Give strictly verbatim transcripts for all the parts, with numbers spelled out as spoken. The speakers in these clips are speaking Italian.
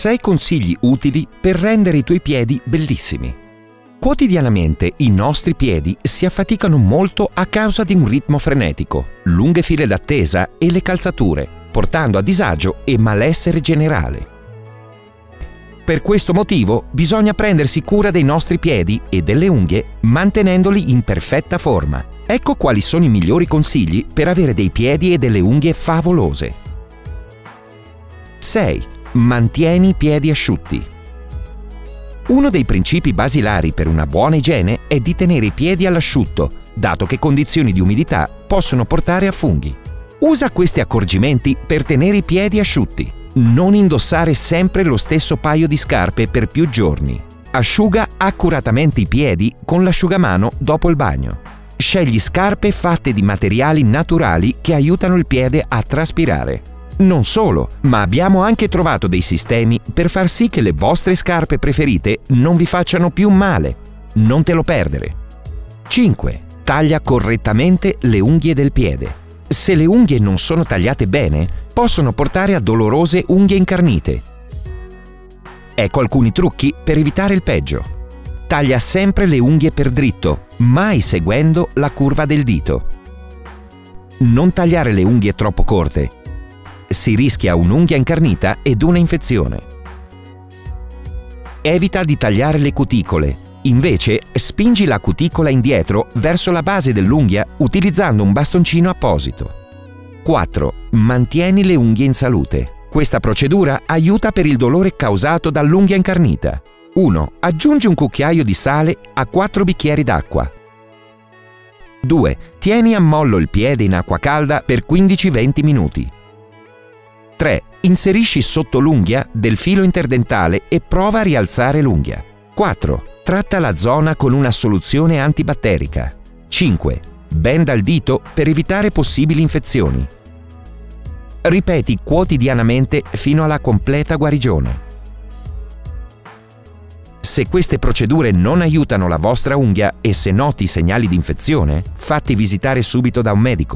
sei consigli utili per rendere i tuoi piedi bellissimi. Quotidianamente i nostri piedi si affaticano molto a causa di un ritmo frenetico, lunghe file d'attesa e le calzature, portando a disagio e malessere generale. Per questo motivo bisogna prendersi cura dei nostri piedi e delle unghie mantenendoli in perfetta forma. Ecco quali sono i migliori consigli per avere dei piedi e delle unghie favolose. sei. Mantieni i piedi asciutti. Uno dei principi basilari per una buona igiene è di tenere i piedi all'asciutto, dato che condizioni di umidità possono portare a funghi. Usa questi accorgimenti per tenere i piedi asciutti. Non indossare sempre lo stesso paio di scarpe per più giorni. Asciuga accuratamente i piedi con l'asciugamano dopo il bagno. Scegli scarpe fatte di materiali naturali che aiutano il piede a traspirare. Non solo, ma abbiamo anche trovato dei sistemi per far sì che le vostre scarpe preferite non vi facciano più male. Non te lo perdere. cinque. Taglia correttamente le unghie del piede. Se le unghie non sono tagliate bene, possono portare a dolorose unghie incarnite. Ecco alcuni trucchi per evitare il peggio. Taglia sempre le unghie per dritto, mai seguendo la curva del dito. Non tagliare le unghie troppo corte. Si rischia un'unghia incarnita ed una infezione. Evita di tagliare le cuticole. Invece, spingi la cuticola indietro verso la base dell'unghia utilizzando un bastoncino apposito. quattro. Mantieni le unghie in salute. Questa procedura aiuta per il dolore causato dall'unghia incarnita. uno. Aggiungi un cucchiaio di sale a quattro bicchieri d'acqua. due. Tieni a mollo il piede in acqua calda per quindici venti minuti. tre. Inserisci sotto l'unghia del filo interdentale e prova a rialzare l'unghia. quattro. Tratta la zona con una soluzione antibatterica. cinque. Benda il dito per evitare possibili infezioni. Ripeti quotidianamente fino alla completa guarigione. Se queste procedure non aiutano la vostra unghia e se noti segnali di infezione, fatti visitare subito da un medico.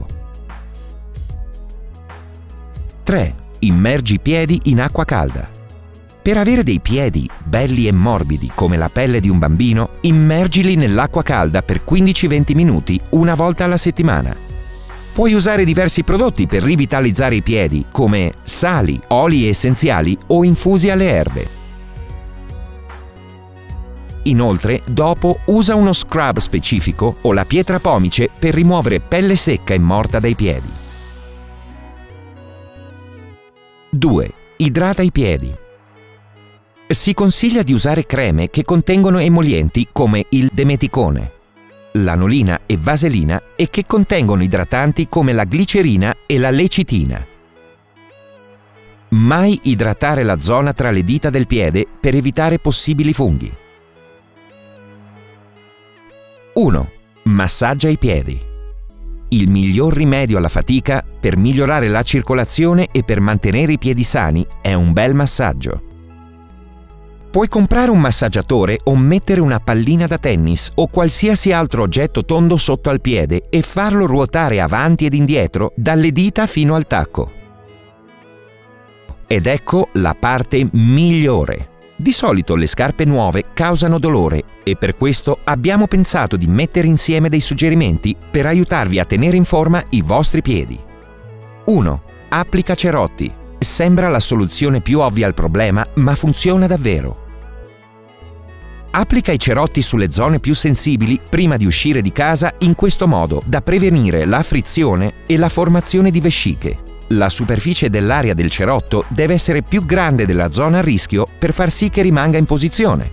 tre. Immergi i piedi in acqua calda. Per avere dei piedi belli e morbidi come la pelle di un bambino, immergili nell'acqua calda per quindici venti minuti una volta alla settimana. Puoi usare diversi prodotti per rivitalizzare i piedi, come sali, oli essenziali o infusi alle erbe. Inoltre, dopo usa uno scrub specifico o la pietra pomice per rimuovere pelle secca e morta dai piedi. due. Idrata i piedi. Si consiglia di usare creme che contengono emolienti come il demeticone, lanolina e vaselina e che contengono idratanti come la glicerina e la lecitina. Mai idratare la zona tra le dita del piede per evitare possibili funghi. uno. Massaggia i piedi. Il miglior rimedio alla fatica per migliorare la circolazione e per mantenere i piedi sani è un bel massaggio. Puoi comprare un massaggiatore o mettere una pallina da tennis o qualsiasi altro oggetto tondo sotto al piede e farlo ruotare avanti ed indietro dalle dita fino al tacco. Ed ecco la parte migliore. Di solito le scarpe nuove causano dolore e per questo abbiamo pensato di mettere insieme dei suggerimenti per aiutarvi a tenere in forma i vostri piedi. uno. Applica cerotti. Sembra la soluzione più ovvia al problema, ma funziona davvero. Applica i cerotti sulle zone più sensibili prima di uscire di casa in questo modo da prevenire la frizione e la formazione di vesciche. La superficie dell'area del cerotto deve essere più grande della zona a rischio per far sì che rimanga in posizione.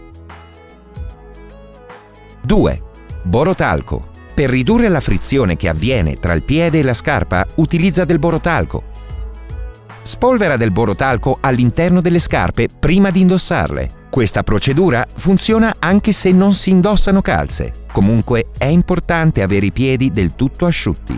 due. Borotalco. Per ridurre la frizione che avviene tra il piede e la scarpa, utilizza del borotalco. Spolvera del borotalco all'interno delle scarpe prima di indossarle. Questa procedura funziona anche se non si indossano calze. Comunque è importante avere i piedi del tutto asciutti.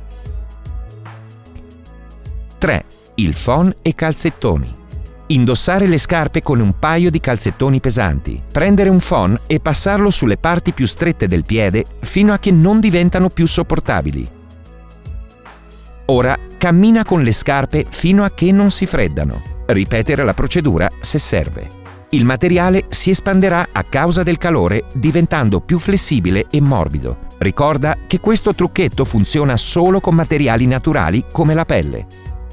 tre. Il phon e calzettoni. Indossare le scarpe con un paio di calzettoni pesanti. Prendere un phon e passarlo sulle parti più strette del piede fino a che non diventano più sopportabili. Ora cammina con le scarpe fino a che non si freddano. Ripetere la procedura se serve. Il materiale si espanderà a causa del calore, diventando più flessibile e morbido. Ricorda che questo trucchetto funziona solo con materiali naturali come la pelle.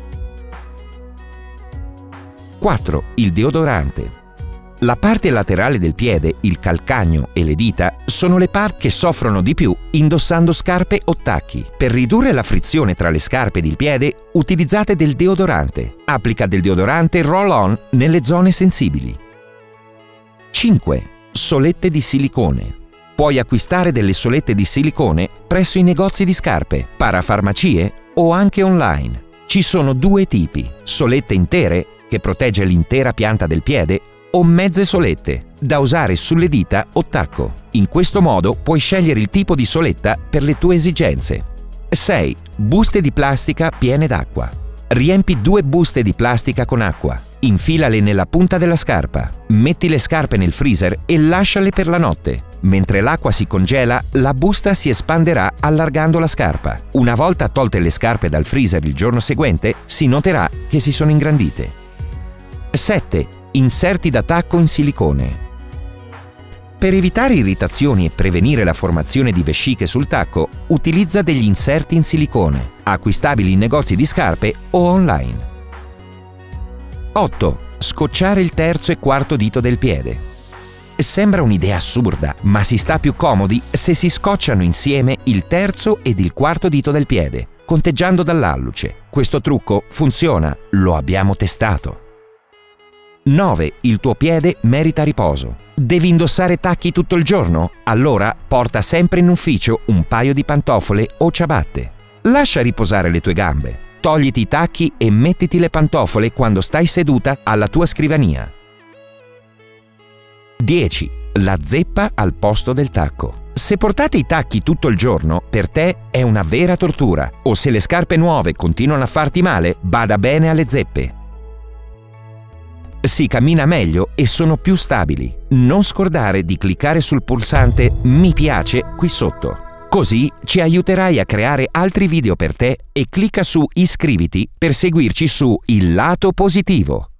quattro. Il deodorante. La parte laterale del piede, il calcagno e le dita sono le parti che soffrono di più indossando scarpe o tacchi. Per ridurre la frizione tra le scarpe ed il piede, utilizzate del deodorante. Applica del deodorante roll-on nelle zone sensibili. cinque. Solette di silicone. Puoi acquistare delle solette di silicone presso i negozi di scarpe, parafarmacie o anche online. Ci sono due tipi: solette intere, che protegge l'intera pianta del piede, o mezze solette, da usare sulle dita o tacco. In questo modo puoi scegliere il tipo di soletta per le tue esigenze. sei. Buste di plastica piene d'acqua. Riempi due buste di plastica con acqua. Infilale nella punta della scarpa. Metti le scarpe nel freezer e lasciale per la notte. Mentre l'acqua si congela, la busta si espanderà allargando la scarpa. Una volta tolte le scarpe dal freezer il giorno seguente, si noterà che si sono ingrandite. sette. Inserti da tacco in silicone. Per evitare irritazioni e prevenire la formazione di vesciche sul tacco, utilizza degli inserti in silicone, acquistabili in negozi di scarpe o online. otto. Scocciare il terzo e quarto dito del piede. Sembra un'idea assurda, ma si sta più comodi se si scocciano insieme il terzo ed il quarto dito del piede, conteggiando dall'alluce. Questo trucco funziona, lo abbiamo testato. nove. Il tuo piede merita riposo. Devi indossare tacchi tutto il giorno? Allora porta sempre in ufficio un paio di pantofole o ciabatte. Lascia riposare le tue gambe. Togliti i tacchi e mettiti le pantofole quando stai seduta alla tua scrivania. dieci. La zeppa al posto del tacco. Se portate i tacchi tutto il giorno, per te è una vera tortura. O se le scarpe nuove continuano a farti male, bada bene alle zeppe. Si cammina meglio e sono più stabili. Non scordare di cliccare sul pulsante mi piace qui sotto. Così ci aiuterai a creare altri video per te e clicca su iscriviti per seguirci su Il Lato Positivo.